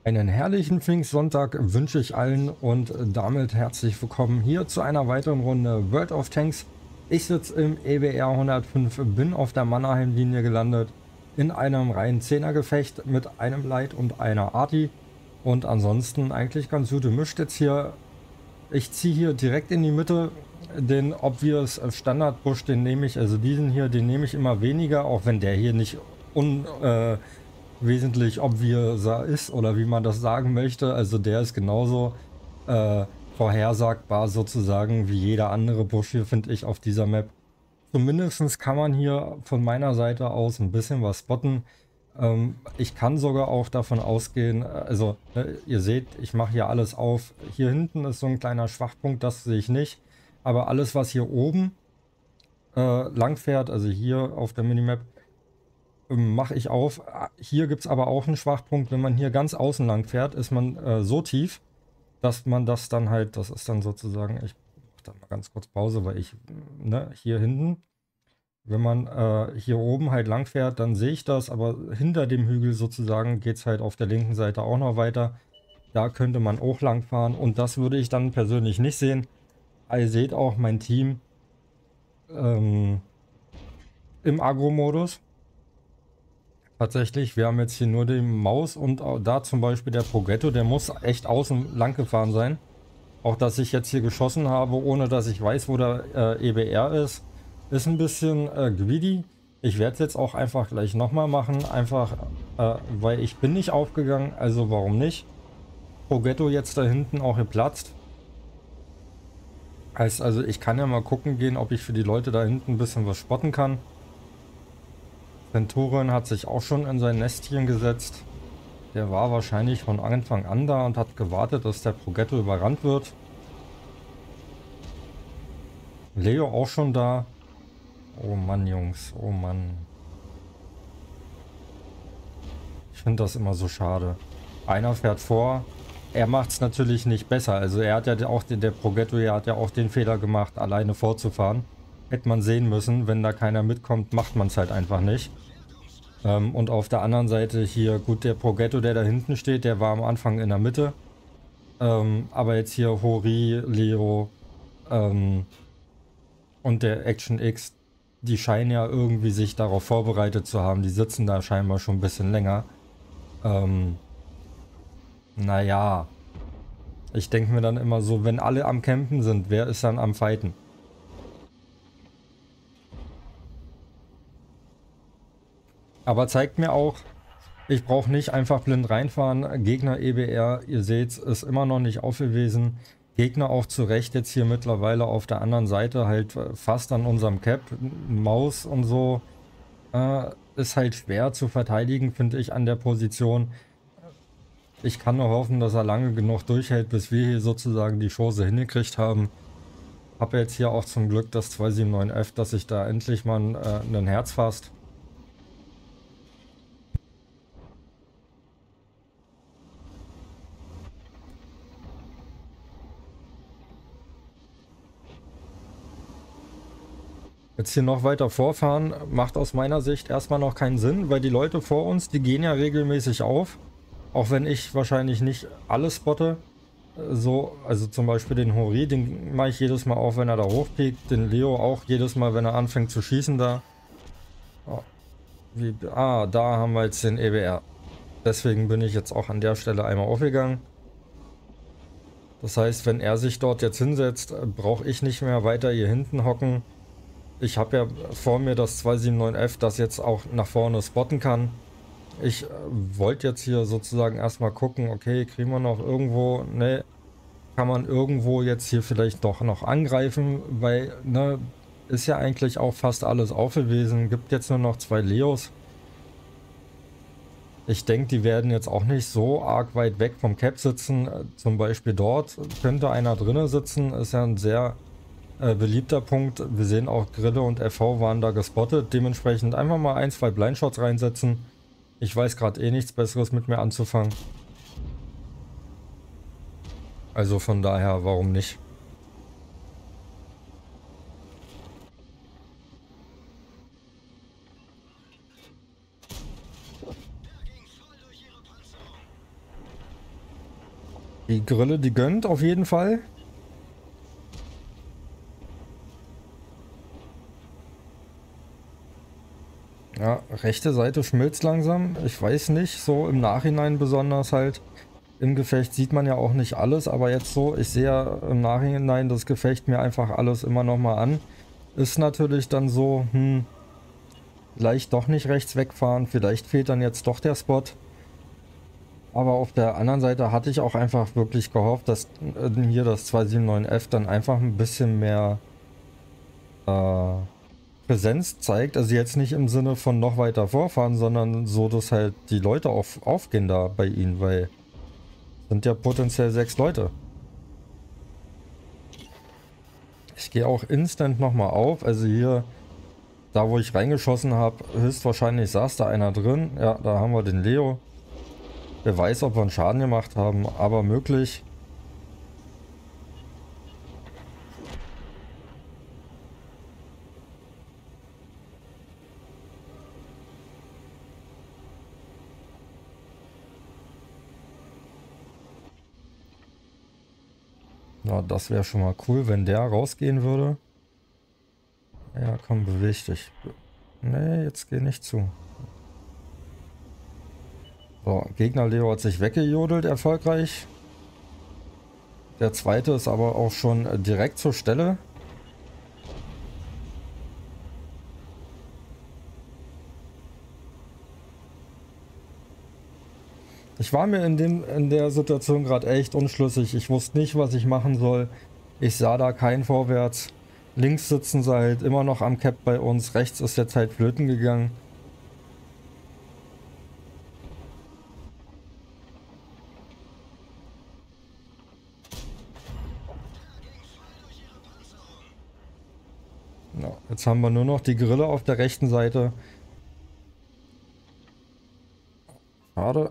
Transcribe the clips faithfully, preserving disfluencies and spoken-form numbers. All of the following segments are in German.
Einen herrlichen Pfingstsonntag wünsche ich allen und damit herzlich willkommen hier zu einer weiteren Runde World of Tanks. Ich sitze im E B R hundertfünf, bin auf der Mannerheim-Linie gelandet in einem reinen Zehner-Gefecht mit einem Light und einer Arti und ansonsten eigentlich ganz gut gemischt jetzt hier. Ich ziehe hier direkt in die Mitte den Obvious Standard-Busch, den nehme ich, also diesen hier, den nehme ich immer weniger, auch wenn der hier nicht un... Äh, wesentlich obviouser ist oder wie man das sagen möchte. Also der ist genauso äh, vorhersagbar sozusagen wie jeder andere Busch hier, finde ich, auf dieser Map. Zumindest kann man hier von meiner Seite aus ein bisschen was spotten. Ähm, ich kann sogar auch davon ausgehen, also ne, ihr seht, ich mache hier alles auf. Hier hinten ist so ein kleiner Schwachpunkt, das sehe ich nicht. Aber alles, was hier oben äh, lang fährt, also hier auf der Minimap, mache ich auf. Hier gibt es aber auch einen Schwachpunkt. Wenn man hier ganz außen lang fährt, ist man äh, so tief, dass man das dann halt, das ist dann sozusagen, ich mache da mal ganz kurz Pause, weil ich, ne, hier hinten, wenn man äh, hier oben halt lang fährt, dann sehe ich das, aber hinter dem Hügel sozusagen geht es halt auf der linken Seite auch noch weiter. Da könnte man auch lang fahren und das würde ich dann persönlich nicht sehen. Ihr seht auch mein Team ähm, im Agro-Modus. Tatsächlich, wir haben jetzt hier nur die Maus und da zum Beispiel der Progretto, der muss echt außen lang gefahren sein. Auch dass ich jetzt hier geschossen habe, ohne dass ich weiß, wo der äh, E B R ist, ist ein bisschen äh, greedy. Ich werde es jetzt auch einfach gleich nochmal machen, einfach äh, weil ich bin nicht aufgegangen, also warum nicht? Progretto jetzt da hinten auch geplatzt. Heißt also, ich kann ja mal gucken gehen, ob ich für die Leute da hinten ein bisschen was spotten kann. Centurion hat sich auch schon in sein Nestchen gesetzt. Der war wahrscheinlich von Anfang an da und hat gewartet, dass der Progretto überrannt wird. Leo auch schon da. Oh Mann, Jungs. Oh Mann. Ich finde das immer so schade. Einer fährt vor. Er macht es natürlich nicht besser. Also er hat ja auch den, der Progretto, er hat ja auch den Fehler gemacht, alleine vorzufahren. Hätte man sehen müssen, wenn da keiner mitkommt, macht man es halt einfach nicht. Ähm, und auf der anderen Seite hier, gut, der Progretto, der da hinten steht, der war am Anfang in der Mitte. Ähm, aber jetzt hier Hori, Leo ähm, und der Action X, die scheinen ja irgendwie sich darauf vorbereitet zu haben. Die sitzen da scheinbar schon ein bisschen länger. Ähm, naja, ich denke mir dann immer so, wenn alle am Campen sind, wer ist dann am Fighten? Aber zeigt mir auch, ich brauche nicht einfach blind reinfahren. Gegner E B R, ihr seht, ist immer noch nicht aufgewesen. Gegner auch zu Recht jetzt hier mittlerweile auf der anderen Seite halt fast an unserem Cap. Maus und so äh, ist halt schwer zu verteidigen, finde ich, an der Position. Ich kann nur hoffen, dass er lange genug durchhält, bis wir hier sozusagen die Chance hingekriegt haben. Habe jetzt hier auch zum Glück das zwei sieben neun F, dass sich da endlich mal ein, äh, ein Herz fasst. Jetzt hier noch weiter vorfahren, macht aus meiner Sicht erstmal noch keinen Sinn, weil die Leute vor uns, die gehen ja regelmäßig auf. Auch wenn ich wahrscheinlich nicht alles spotte. So, also zum Beispiel den Hori, den mache ich jedes Mal auf, wenn er da hochpiekt. Den Leo auch jedes Mal, wenn er anfängt zu schießen da. Oh, wie, ah, da haben wir jetzt den E B R. Deswegen bin ich jetzt auch an der Stelle einmal aufgegangen. Das heißt, wenn er sich dort jetzt hinsetzt, brauche ich nicht mehr weiter hier hinten hocken. Ich habe ja vor mir das zwei sieben neun F, das jetzt auch nach vorne spotten kann. Ich äh, wollte jetzt hier sozusagen erstmal gucken, okay, kriegen wir noch irgendwo, ne, kann man irgendwo jetzt hier vielleicht doch noch angreifen, weil, ne, ist ja eigentlich auch fast alles aufgewesen. Gibt jetzt nur noch zwei Leos. Ich denke, die werden jetzt auch nicht so arg weit weg vom Cap sitzen. Zum Beispiel dort könnte einer drinnen sitzen, ist ja ein sehr Äh, beliebter Punkt. Wir sehen auch Grille und F V waren da gespottet. Dementsprechend einfach mal ein, zwei Blindshots reinsetzen. Ich weiß gerade eh nichts Besseres mit mir anzufangen. Also von daher, warum nicht? die Grille, die gönnt auf jeden Fall. Ja, rechte Seite schmilzt langsam. Ich weiß nicht, so im Nachhinein besonders halt. Im Gefecht sieht man ja auch nicht alles, aber jetzt so, ich sehe ja im Nachhinein das Gefecht mir einfach alles immer nochmal an. Ist natürlich dann so, hm, vielleicht doch nicht rechts wegfahren, vielleicht fehlt dann jetzt doch der Spot. Aber auf der anderen Seite hatte ich auch einfach wirklich gehofft, dass äh, hier das zwei sieben neun F dann einfach ein bisschen mehr äh, Präsenz zeigt. Also jetzt nicht im Sinne von noch weiter vorfahren, sondern so, dass halt die Leute auf, aufgehen da bei ihnen, weil sind ja potenziell sechs Leute. Ich gehe auch instant nochmal auf. Also hier, da wo ich reingeschossen habe, höchstwahrscheinlich saß da einer drin. Ja, da haben wir den Leo. Wer weiß, ob wir einen Schaden gemacht haben, aber möglich. Ja, das wäre schon mal cool, wenn der rausgehen würde. Ja, komm, beweg dich. Nee, jetzt geh nicht zu. So, Gegner Leo hat sich weggejodelt, erfolgreich. Der zweite ist aber auch schon direkt zur Stelle. Ich war mir in, dem, in der Situation gerade echt unschlüssig. Ich wusste nicht, was ich machen soll. Ich sah da kein Vorwärts. Links sitzen sie halt immer noch am Cap bei uns. Rechts ist jetzt halt flöten gegangen. Ja, jetzt haben wir nur noch die Grille auf der rechten Seite. Schade.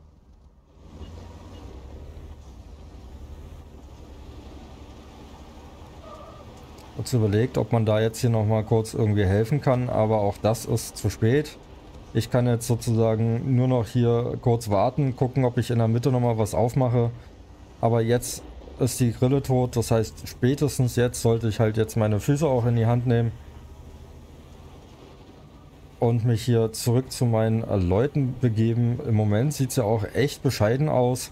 Kurz überlegt, ob man da jetzt hier noch mal kurz irgendwie helfen kann, aber auch das ist zu spät. Ich kann jetzt sozusagen nur noch hier kurz warten, gucken, ob ich in der Mitte noch mal was aufmache. Aber jetzt ist die Grille tot, das heißt spätestens jetzt sollte ich halt jetzt meine Füße auch in die Hand nehmen und mich hier zurück zu meinen äh, Leuten begeben. Im Moment sieht es ja auch echt bescheiden aus.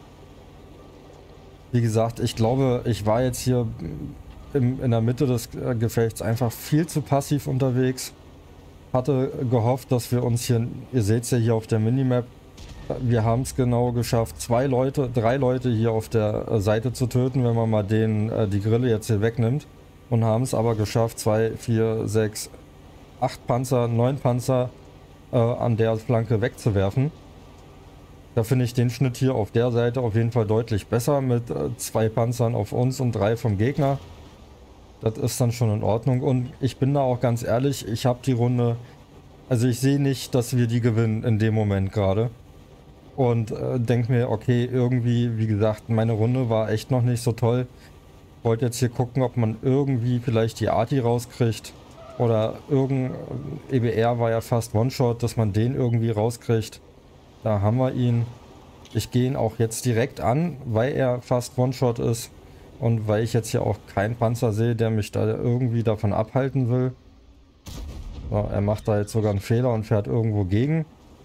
Wie gesagt, ich glaube, ich war jetzt hier im, in der Mitte des äh, Gefechts einfach viel zu passiv unterwegs. Hatte gehofft, dass wir uns hier, ihr seht es ja hier auf der Minimap, wir haben es genau geschafft, zwei Leute, drei Leute hier auf der äh, Seite zu töten, wenn man mal den, äh, die Grille jetzt hier wegnimmt. Und haben es aber geschafft, zwei, vier, sechs, acht Panzer, neun Panzer äh, an der Flanke wegzuwerfen. Da finde ich den Schnitt hier auf der Seite auf jeden Fall deutlich besser mit äh, zwei Panzern auf uns und drei vom Gegner. Das ist dann schon in Ordnung und ich bin da auch ganz ehrlich, ich habe die Runde, also ich sehe nicht, dass wir die gewinnen in dem Moment gerade. Und äh, denke mir, okay, irgendwie, wie gesagt, meine Runde war echt noch nicht so toll. Wollte jetzt hier gucken, ob man irgendwie vielleicht die Arti rauskriegt. Oder irgendein E B R war ja fast One-Shot, dass man den irgendwie rauskriegt. Da haben wir ihn. Ich gehe ihn auch jetzt direkt an, weil er fast One-Shot ist. Und weil ich jetzt hier auch keinen Panzer sehe, der mich da irgendwie davon abhalten will. So, er macht da jetzt sogar einen Fehler und fährt irgendwo gegen.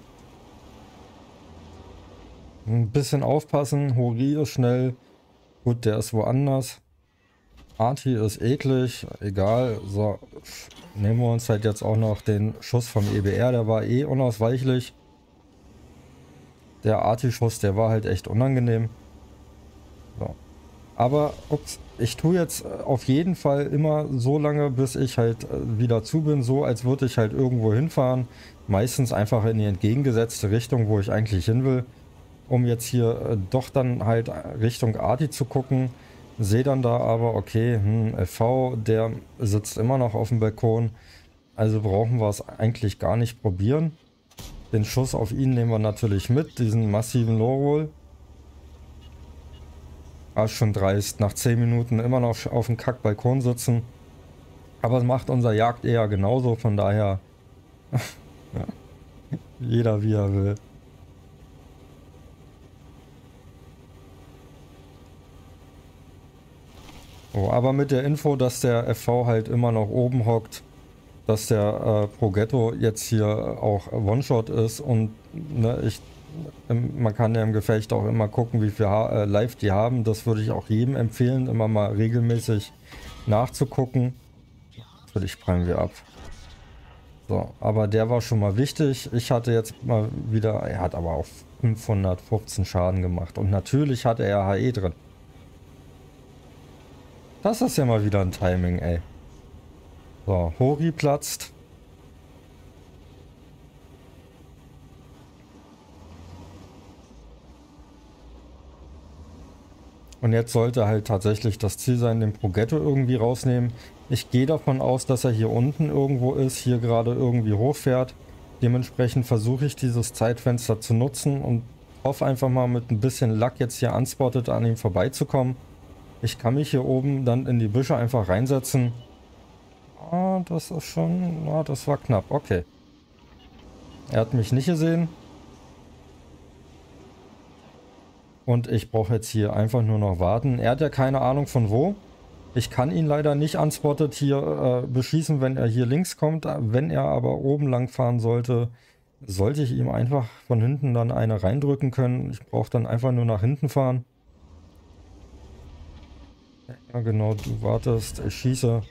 Ein bisschen aufpassen. Hori ist schnell. Gut, der ist woanders. Arti ist eklig. Egal. So, nehmen wir uns halt jetzt auch noch den Schuss vom E B R. Der war eh unausweichlich. Der Arti-Schuss, der war halt echt unangenehm. So. Aber ups, ich tue jetzt auf jeden Fall immer so lange, bis ich halt wieder zu bin, so als würde ich halt irgendwo hinfahren. Meistens einfach in die entgegengesetzte Richtung, wo ich eigentlich hin will. Um jetzt hier doch dann halt Richtung Arti zu gucken. Sehe dann da aber, okay, hm, F V, der sitzt immer noch auf dem Balkon. Also brauchen wir es eigentlich gar nicht probieren. Den Schuss auf ihn nehmen wir natürlich mit, diesen massiven Low-Roll. Ah, schon dreist, nach zehn Minuten immer noch auf dem Kack-Balkon sitzen. Aber es macht unser Jagd eher genauso, von daher ja, jeder wie er will. Oh, aber mit der Info, dass der F V halt immer noch oben hockt, dass der äh, Progetto jetzt hier auch One-Shot ist und ne, ich, man kann ja im Gefecht auch immer gucken, wie viel ha äh, Life die haben. Das würde ich auch jedem empfehlen, immer mal regelmäßig nachzugucken. Natürlich prallen wir ab. So, aber der war schon mal wichtig. Ich hatte jetzt mal wieder, er hat aber auch fünfhundertfünfzehn Schaden gemacht und natürlich hatte er H E drin. Das ist ja mal wieder ein Timing, ey. So, Hori platzt. Und jetzt sollte halt tatsächlich das Ziel sein, den Progetto irgendwie rausnehmen. Ich gehe davon aus, dass er hier unten irgendwo ist, hier gerade irgendwie hochfährt. Dementsprechend versuche ich dieses Zeitfenster zu nutzen und hoffe einfach mal mit ein bisschen Luck jetzt hier unspotted an ihm vorbeizukommen. Ich kann mich hier oben dann in die Büsche einfach reinsetzen. Ah, das ist schon... Ah, das war knapp. Okay. Er hat mich nicht gesehen. Und ich brauche jetzt hier einfach nur noch warten. Er hat ja keine Ahnung von wo. Ich kann ihn leider nicht unspotted hier äh, beschießen, wenn er hier links kommt. Wenn er aber oben lang fahren sollte, sollte ich ihm einfach von hinten dann eine reindrücken können. Ich brauche dann einfach nur nach hinten fahren. Ja genau, du wartest, ich schieße.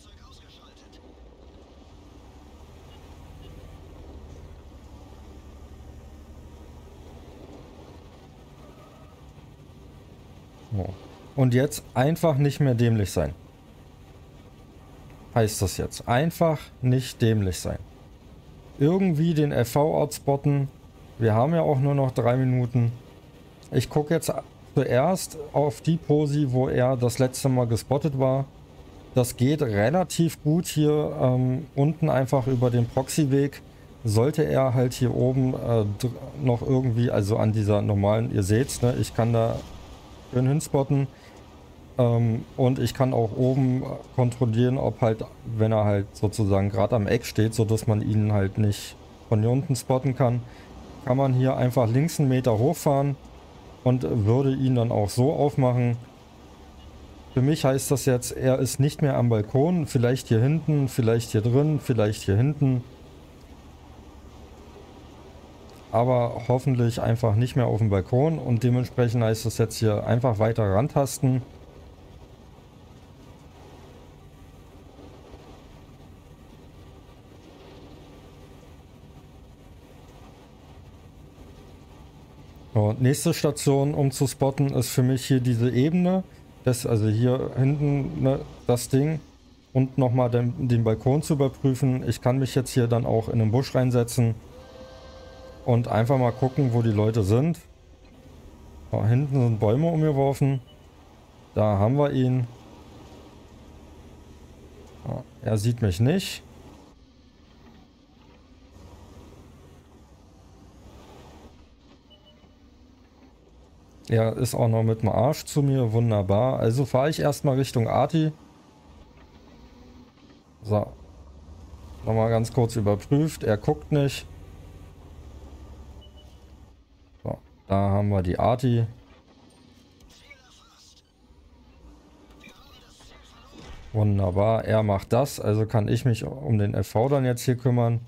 So. Und jetzt einfach nicht mehr dämlich sein. Heißt das jetzt. Einfach nicht dämlich sein. Irgendwie den F V outspotten. Wir haben ja auch nur noch drei Minuten. Ich gucke jetzt zuerst auf die Posi, wo er das letzte Mal gespottet war. Das geht relativ gut hier ähm, unten einfach über den Proxyweg. Sollte er halt hier oben äh, noch irgendwie, also an dieser normalen, ihr seht's, ne, ich kann da schön hinspotten. Ähm, und ich kann auch oben kontrollieren, ob halt, wenn er halt sozusagen gerade am Eck steht, so dass man ihn halt nicht von hier unten spotten kann, kann man hier einfach links einen Meter hochfahren und würde ihn dann auch so aufmachen. Für mich heißt das jetzt, er ist nicht mehr am Balkon, vielleicht hier hinten, vielleicht hier drin, vielleicht hier hinten. Aber hoffentlich einfach nicht mehr auf dem Balkon und dementsprechend heißt das jetzt hier einfach weiter rantasten. So, nächste Station, um zu spotten, ist für mich hier diese Ebene. Das, also hier hinten, ne, das Ding. Und nochmal den, den Balkon zu überprüfen. Ich kann mich jetzt hier dann auch in den Busch reinsetzen. Und einfach mal gucken, wo die Leute sind. Da hinten sind Bäume umgeworfen. Da haben wir ihn. Ja, er sieht mich nicht. Er ist auch noch mit dem Arsch zu mir. Wunderbar. Also fahre ich erstmal Richtung Arti. So. Nochmal ganz kurz überprüft. Er guckt nicht. So. Da haben wir die Arti. Wunderbar. Er macht das. Also kann ich mich um den F V dann jetzt hier kümmern.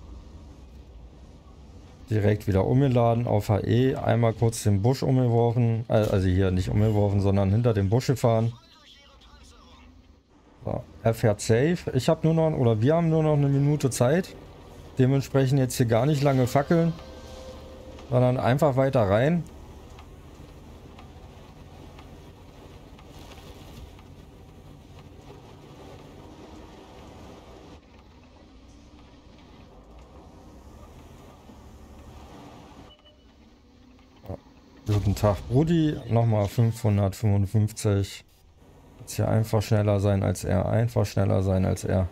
Direkt wieder umgeladen auf H E, einmal kurz den Busch umgeworfen, also hier nicht umgeworfen, sondern hinter dem Busch gefahren. So, er fährt safe. Ich habe nur noch, oder wir haben nur noch eine Minute Zeit. Dementsprechend jetzt hier gar nicht lange fackeln, sondern einfach weiter rein. Guten Tag, Brudi. Nochmal fünfhundertfünfundfünfzig. Jetzt hier einfach schneller sein als er. Einfach schneller sein als er.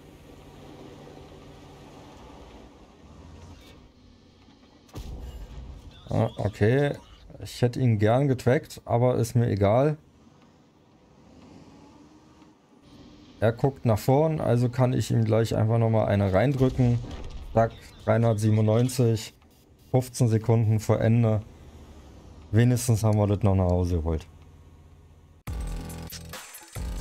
Ah, okay. Ich hätte ihn gern getrackt, aber ist mir egal. Er guckt nach vorn, also kann ich ihm gleich einfach nochmal eine reindrücken. Zack, dreihundertsiebenundneunzig. fünfzehn Sekunden vor Ende. Wenigstens haben wir das noch nach Hause geholt.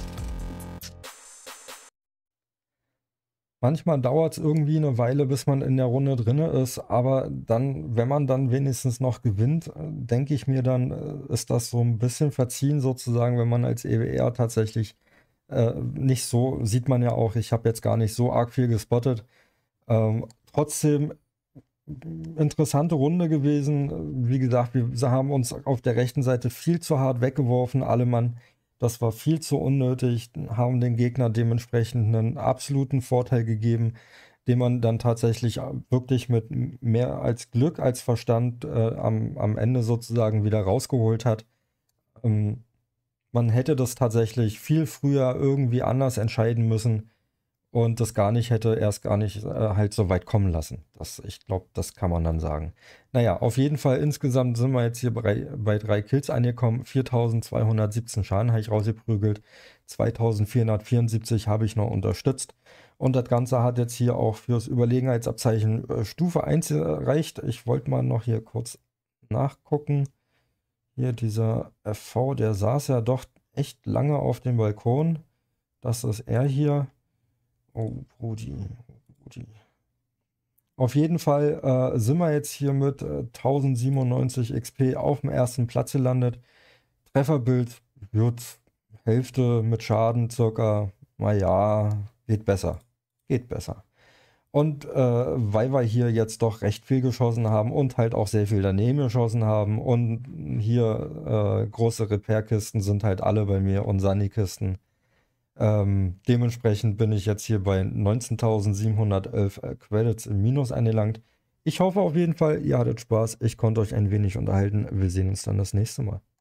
Manchmal dauert es irgendwie eine Weile, bis man in der Runde drinne ist, aber dann, wenn man dann wenigstens noch gewinnt, äh, denke ich mir dann, äh, ist das so ein bisschen verziehen sozusagen, wenn man als E W R tatsächlich äh, nicht so, sieht man ja auch, ich habe jetzt gar nicht so arg viel gespottet. Ähm, trotzdem interessante Runde gewesen. Wie gesagt, wir haben uns auf der rechten Seite viel zu hart weggeworfen, alle Mann. Das war viel zu unnötig, haben den Gegner dementsprechend einen absoluten Vorteil gegeben, den man dann tatsächlich wirklich mit mehr als Glück als Verstand äh, am, am Ende sozusagen wieder rausgeholt hat. Ähm, Man hätte das tatsächlich viel früher irgendwie anders entscheiden müssen und das gar nicht hätte erst gar nicht äh, halt so weit kommen lassen. Das, ich glaube, das kann man dann sagen. Naja, auf jeden Fall insgesamt sind wir jetzt hier bei, bei drei Kills angekommen. viertausendzweihundertsiebzehn Schaden habe ich rausgeprügelt. zweitausendvierhundertvierundsiebzig habe ich noch unterstützt. Und das Ganze hat jetzt hier auch fürs Überlegenheitsabzeichen äh, Stufe eins erreicht. Ich wollte mal noch hier kurz nachgucken. Hier dieser F V, der saß ja doch echt lange auf dem Balkon. Das ist er hier. Oh, Brudi, Brudi. Auf jeden Fall äh, sind wir jetzt hier mit äh, tausendsiebenundneunzig X P auf dem ersten Platz gelandet. Trefferbild wird Hälfte mit Schaden circa, naja, geht besser. Geht besser. Und äh, weil wir hier jetzt doch recht viel geschossen haben und halt auch sehr viel daneben geschossen haben und hier äh, große Repair-Kisten sind halt alle bei mir und Sunny-Kisten. Ähm, dementsprechend bin ich jetzt hier bei neunzehntausendsiebenhundertelf äh, Credits im Minus angelangt. Ich hoffe auf jeden Fall, ihr hattet Spaß. Ich konnte euch ein wenig unterhalten. Wir sehen uns dann das nächste Mal.